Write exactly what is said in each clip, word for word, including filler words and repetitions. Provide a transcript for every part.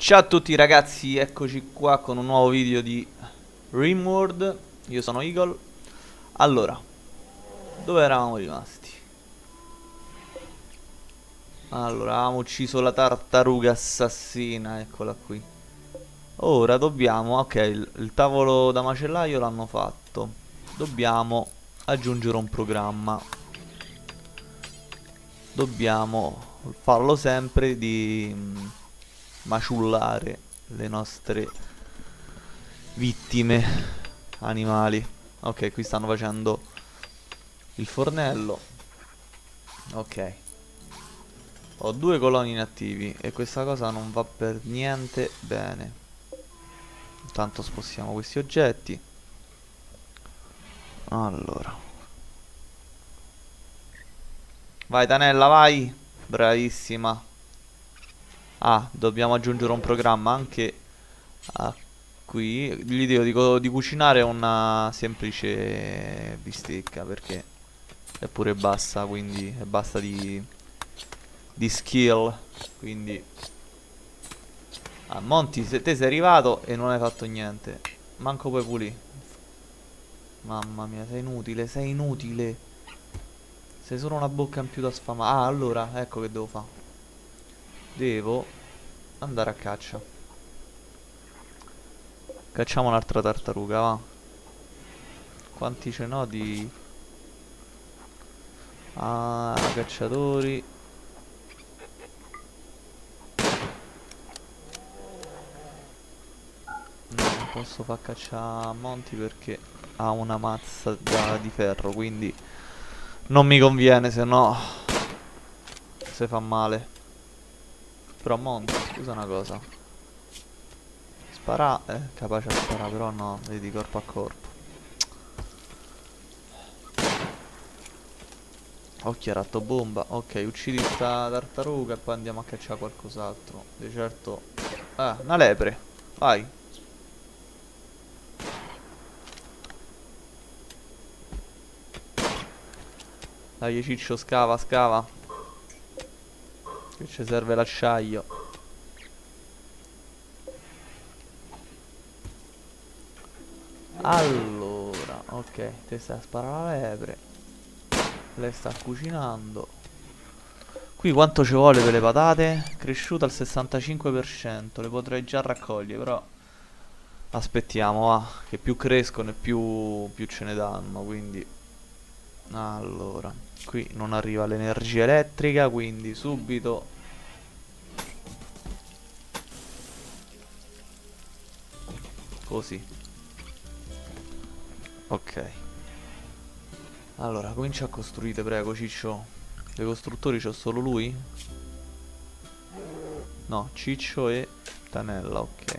Ciao a tutti ragazzi, eccoci qua con un nuovo video di Rimworld. Io sono Eagle. Allora, dove eravamo rimasti? Allora, avevamo ucciso la tartaruga assassina, eccola qui. Ora dobbiamo, ok, il, il tavolo da macellaio l'hanno fatto. Dobbiamo aggiungere un programma. Dobbiamo farlo sempre di mm, maciullare le nostre vittime animali. Ok, qui stanno facendo il fornello. Ok, ho due coloni inattivi e questa cosa non va per niente bene. Intanto spostiamo questi oggetti. Allora, vai Tanella, vai. Bravissima. Ah, dobbiamo aggiungere un programma anche a qui. Gli dico di, co- di cucinare una semplice bistecca perché è pure bassa, quindi è bassa di, di skill. Quindi ah, Monty, se te sei arrivato e non hai fatto niente, manco puoi pulire. Mamma mia, sei inutile, sei inutile. Sei solo una bocca in più da sfamare. Ah, allora, ecco che devo fare. Devo andare a caccia. Cacciamo un'altra tartaruga, va. Quanti ce n'ho di... Ah, cacciatori. Non posso far cacciare a Monty perché ha una mazza da- di ferro, quindi non mi conviene, se no se fa male. Però Monty, scusa una cosa. Spara, è capace a sparare, però no, vedi, corpo a corpo. Occhio, ratto bomba. Ok, uccidi sta tartaruga e poi andiamo a cacciare qualcos'altro. Di certo. Ah, una lepre. Vai. Dai, ciccio, scava, scava. Che ci serve l'acciaio. Allora, ok, te stai a sparare alla lepre. Lei sta cucinando. Qui quanto ci vuole per le patate? Cresciuta al sessantacinque per cento. Le potrei già raccogliere, però aspettiamo, va. Che più crescono e più, più ce ne danno, quindi... Allora, qui non arriva l'energia elettrica, quindi subito... Così. Ok. Allora, comincia a costruire, prego, Ciccio. Dei costruttori c'ho solo lui? No, Ciccio e Tanella, ok.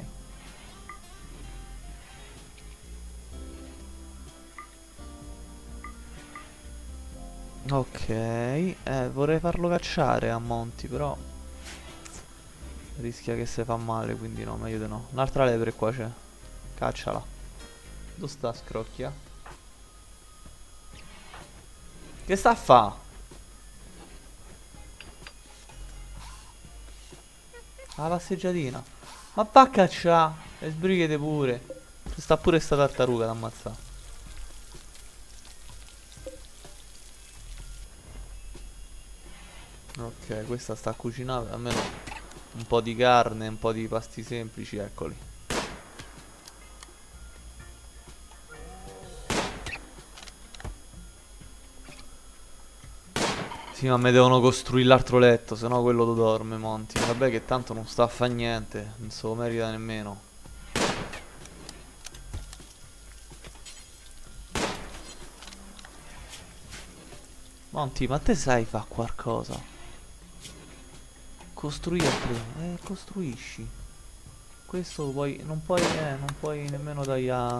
Ok, eh, vorrei farlo cacciare a Monty, però rischia che se fa male, quindi no, meglio di no. Un'altra lepre qua c'è. Cacciala. Dove sta scrocchia? Che sta a fa? La passeggiatina. Ma va a cacciare. E sbrighete pure. Ci sta pure sta tartaruga da ammazzare. Ok, questa sta a cucinare. Almeno un po' di carne, un po' di pasti semplici, eccoli. Sì, ma mi devono costruire l'altro letto, sennò quello dorme, Monty. Vabbè che tanto non sta a fa niente, non se lo merita nemmeno. Monty, ma te sai fa qualcosa? Costruire prima, eh, costruisci. Questo poi, non puoi, eh, non puoi nemmeno dare a...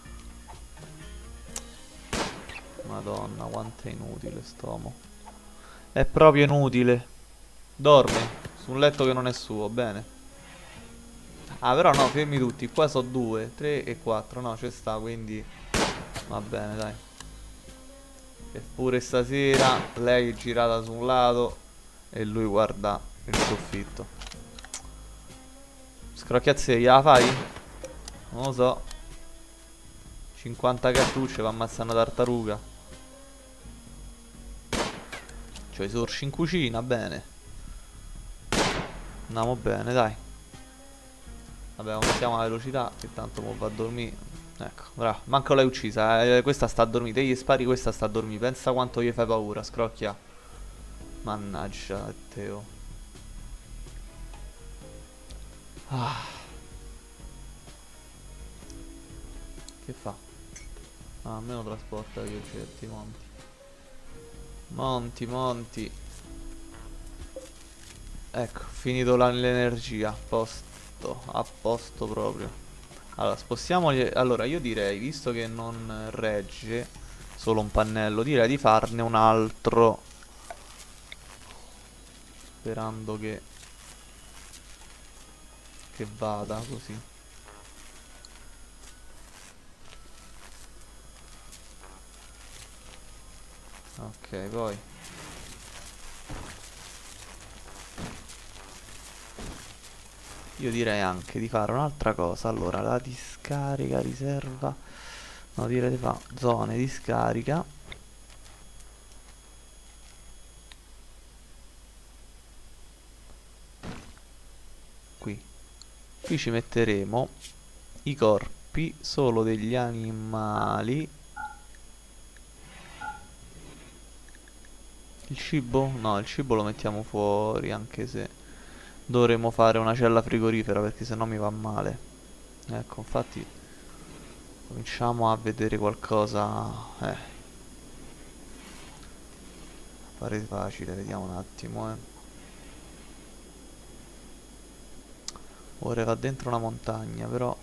Madonna, quanto è inutile st'uomo. È proprio inutile. Dorme, su un letto che non è suo, bene. Ah, però no, fermi tutti, qua sono due, tre e quattro, no, ci sta, quindi... Va bene, dai. Eppure stasera lei è girata su un lato e lui guarda il soffitto. Scrocchiazzeria, la fai? Non lo so. cinquanta cartucce va ammazzare una tartaruga. Cioè i sorci in cucina, bene. Andiamo bene, dai. Vabbè, aumentiamo la velocità, che tanto mo va a dormire. Ecco, bravo. Manco l'hai uccisa, eh. Questa sta a dormire. Te gli spari, questa sta a dormire. Pensa quanto gli fai paura, scrocchia. Mannaggia, Teo. Ah. Che fa? Ah, almeno trasporta gli oggetti, monti. Monti, monti. Ecco, finito l'energia. A posto, a posto proprio. Allora, spostiamoli. Allora, io direi, visto che non regge solo un pannello, direi di farne un altro. Sperando che Che vada così. Ok, poi io direi anche di fare un'altra cosa. Allora, la discarica, riserva. No, direi di fare zone di scarica. Qui. Qui ci metteremo i corpi solo degli animali. Il cibo? No, il cibo lo mettiamo fuori, anche se dovremmo fare una cella frigorifera, perché sennò mi va male. Ecco, infatti cominciamo a vedere qualcosa. Eh, pare facile, vediamo un attimo, eh. Ora va dentro una montagna, però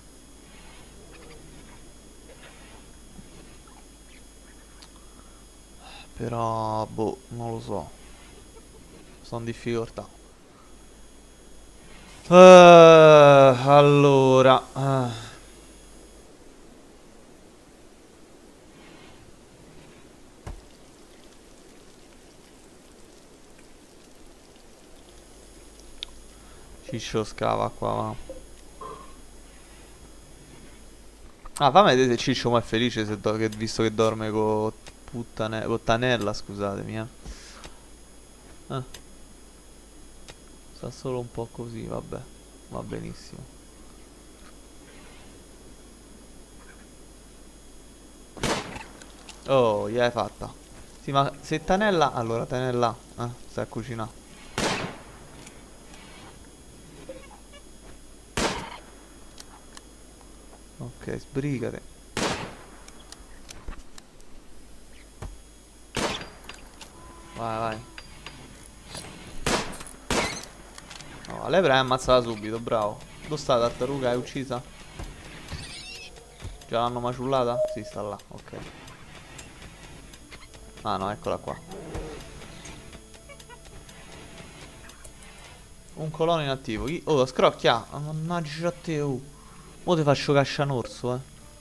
Però, boh, non lo so. Sono in difficoltà. Uh, allora uh. Ciccio scava qua, va. Ah, fammi vedere se Ciccio mo è felice se do- che, visto che dorme con puttane con Tanella, scusatemi, eh. eh. Sta solo un po' così, vabbè. Va benissimo. Oh, gliel'hai fatta. Sì, ma se Tanella... Allora, Tanella, eh, stai a cucinare. Ok, sbrigate. Vai, vai. No, la lepre è ammazzata subito, bravo. Dove sta la tartaruga? È uccisa? Già l'hanno maciullata? Sì, sta là, ok. Ah no, eccola qua. Un colono inattivo. Chi- Oh, scrocchia! Ah, mannaggia a te, oh. Mo te faccio caccia un orso, eh.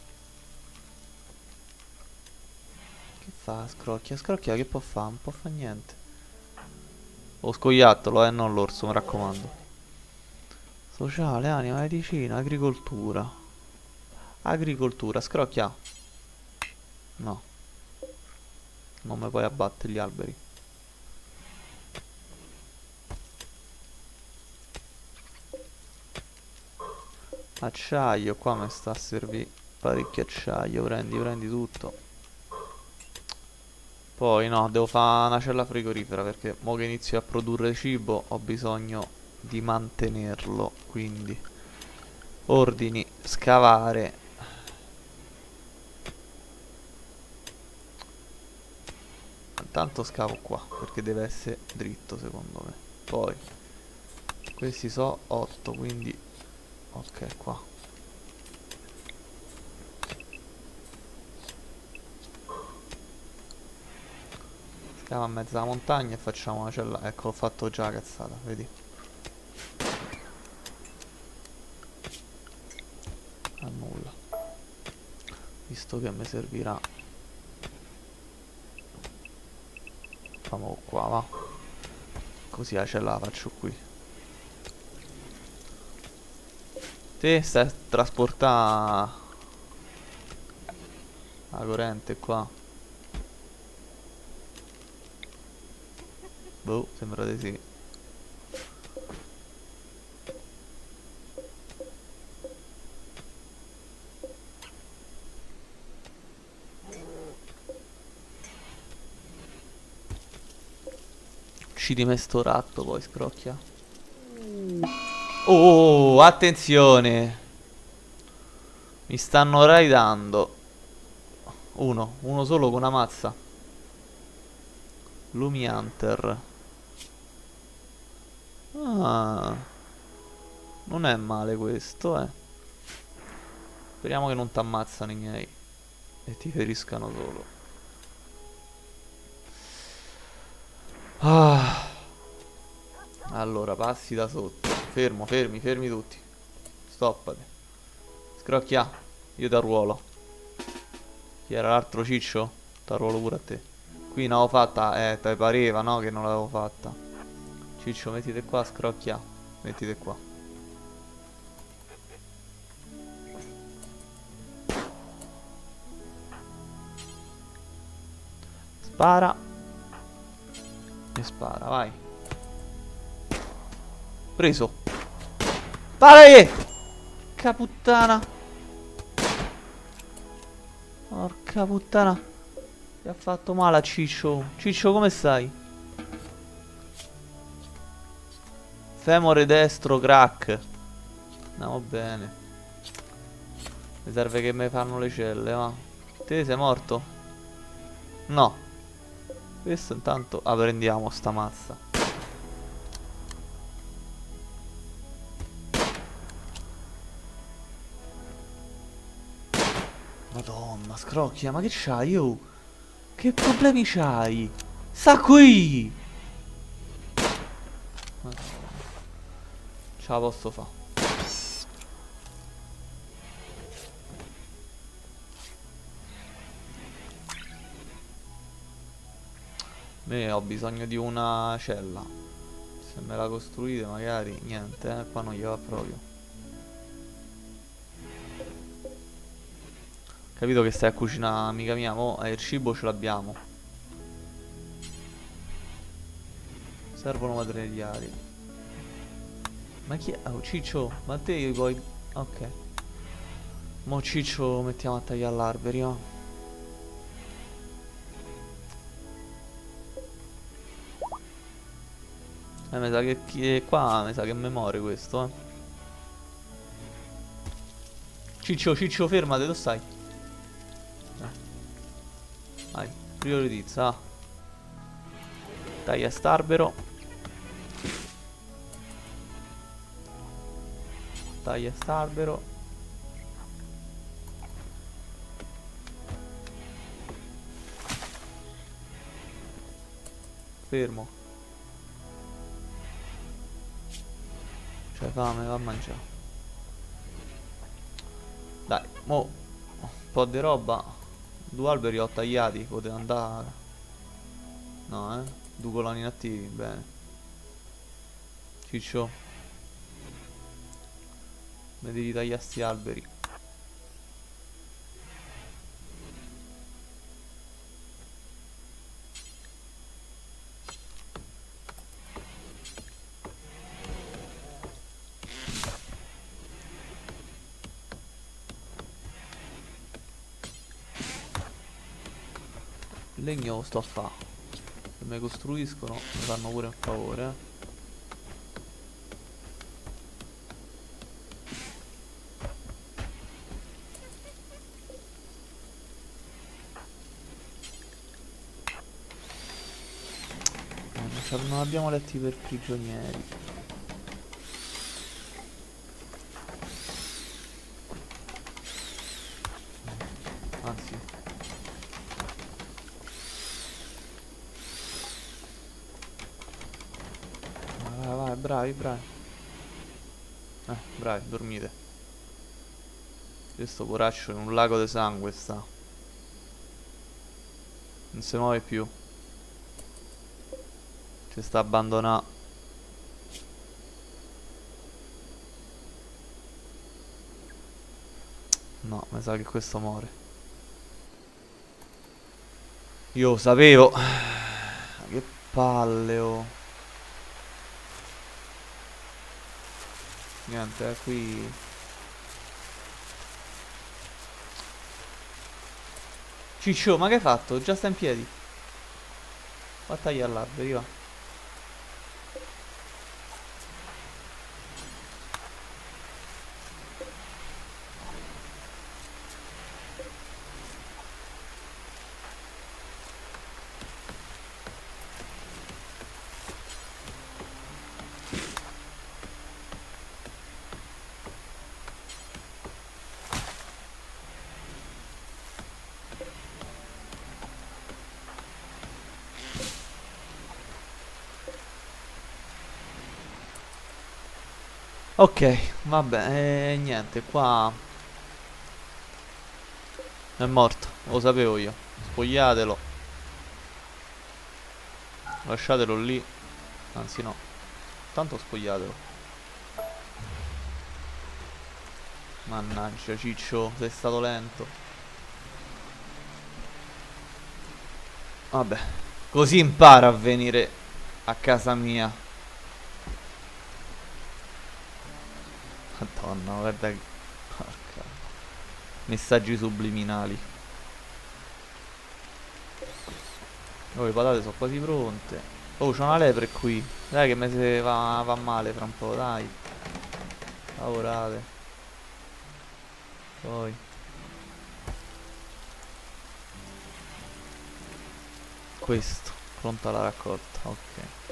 Che fa, scrocchia? Scrocchia che può fare? Non può fare niente. Oh, scoiattolo, eh, non l'orso, mi raccomando. Sociale, anima, medicina, agricoltura. Agricoltura, scrocchia. No. Non mi puoi abbattere gli alberi. Acciaio, qua mi sta a servire parecchio acciaio. Prendi, prendi tutto. Poi no, devo fare una cella frigorifera perché mo che inizio a produrre cibo ho bisogno di mantenerlo. Quindi ordini, scavare. Intanto scavo qua perché deve essere dritto secondo me. Poi questi so otto, quindi ok, qua. Scava a mezzo alla montagna e facciamo una cella. Ecco, ho fatto già la cazzata, vedi. A nulla. Visto che mi servirà. Facciamo qua, va. Così la cella la faccio qui. Te stai a trasportare la corrente qua. Boh, sembra di sì. Uccidi me sto ratto poi, scrocchia. Oh, attenzione. Mi stanno raidando. Uno, uno solo con una mazza. Lumi Hunter. Ah, non è male questo, eh. Speriamo che non ti ammazzano i miei e ti feriscano solo. Ah. Allora, passi da sotto. Fermo, fermi, fermi tutti. Stoppate. Scrocchia, io ti arruolo. Chi era l'altro ciccio? Ti arruolo pure a te. Qui non l'avevo fatta, eh, ti pareva, no? Che non l'avevo fatta. Ciccio, mettite qua, scrocchia. Mettite qua. Spara. E spara, vai. Preso. Pare! Porca puttana. Porca puttana. Ti ha fatto male a Ciccio. Ciccio, come stai? Femore destro, crack. Andiamo bene. Mi serve che mi fanno le celle, va. Te sei morto? No. Questo intanto... Ah, prendiamo sta mazza. Madonna, scrocchia, ma che c'hai, oh? Che problemi c'hai? Sta qui! Madonna. Ce la posso fare. Me ho bisogno di una cella. Se me la costruite magari niente, eh, qua non gli va proprio. Capito che stai a cucinare, amica mia, mo eh, il cibo ce l'abbiamo. Servono materiali. Ma chi è? Oh, Ciccio, ma te vuoi... Ok. Mo Ciccio mettiamo a tagliare l'alberi, no? Eh, mi sa che chi è qua, mi sa che è memoria questo, eh. Ciccio, Ciccio, fermate, dove stai? Eh. Vai, prioritizza. Taglia st'albero. Taglia st'albero. Fermo. C'hai fame, va a mangiare. Dai, mo un po' di roba. Due alberi ho tagliati, potete andare. No, eh. Due coloni inattivi, bene. Ciccio, mi devi tagliare sti alberi. Il legno lo sto a fa'. Se mi costruiscono mi fanno pure un favore, eh. Eh, non, non abbiamo letti per prigionieri. Anzi. Vai, vai, bravi, bravi. Eh, bravi, dormite. Questo poraccio in un lago di sangue sta. Non si muove più. Ci sta abbandonato. No, mi sa che questo muore. Io lo sapevo. Che palle, oh. Niente, eh, qui... Ciccio, ma che hai fatto? Già sta in piedi. Va a tagliare l'albero, va. Ok, vabbè, eh, niente, qua è morto, lo sapevo io. Spogliatelo, lasciatelo lì. Anzi no, tanto spogliatelo. Mannaggia Ciccio, sei stato lento. Vabbè, così impara a venire a casa mia. Madonna, guarda che... Porca. Messaggi subliminali. Oh, le patate sono quasi pronte. Oh, c'è una lepre qui. Dai che mi se va, va male fra un po', dai. Lavorate. Poi. Questo. Pronta la raccolta, ok.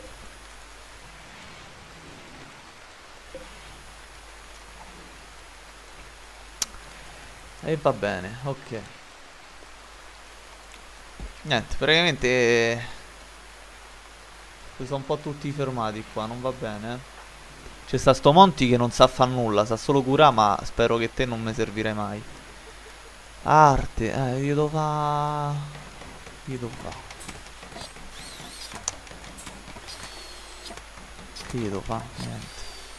E va bene, ok. Niente, praticamente si sono un po' tutti fermati qua, non va bene, eh. C'è sta sto Monti che non sa fa nulla, sa solo curare, ma spero che te non mi servirai mai. Arte, eh, io devo fa... Io devo fa... Che io devo fa? Niente.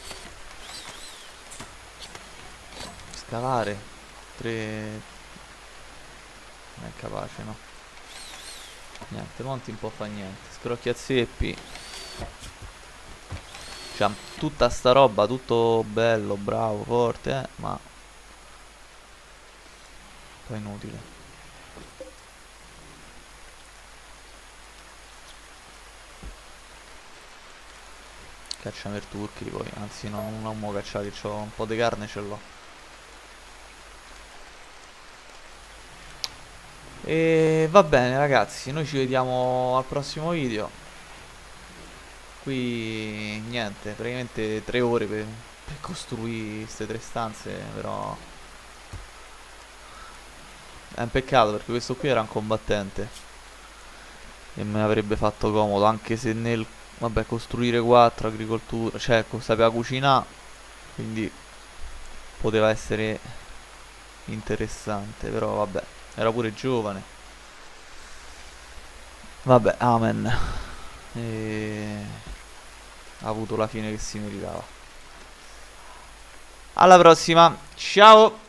Scalare. Tre... Non è capace, no? Niente, Monti non può fare niente. Scrocchia zeppi. C'ha tutta sta roba, tutto bello, bravo, forte, eh, ma... Poi inutile. Cacciamo i turchi poi, anzi no, non ho mo cacciati, c'ho un po' di carne, ce l'ho. E va bene ragazzi, noi ci vediamo al prossimo video. Qui niente, praticamente tre ore per, per costruire queste tre stanze, però è un peccato perché questo qui era un combattente e me avrebbe fatto comodo, anche se nel, vabbè, costruire quattro, agricoltura, cioè sapeva cucinare, quindi poteva essere interessante, però vabbè, era pure giovane. Vabbè, amen. E... ha avuto la fine che si meritava. Alla prossima, ciao!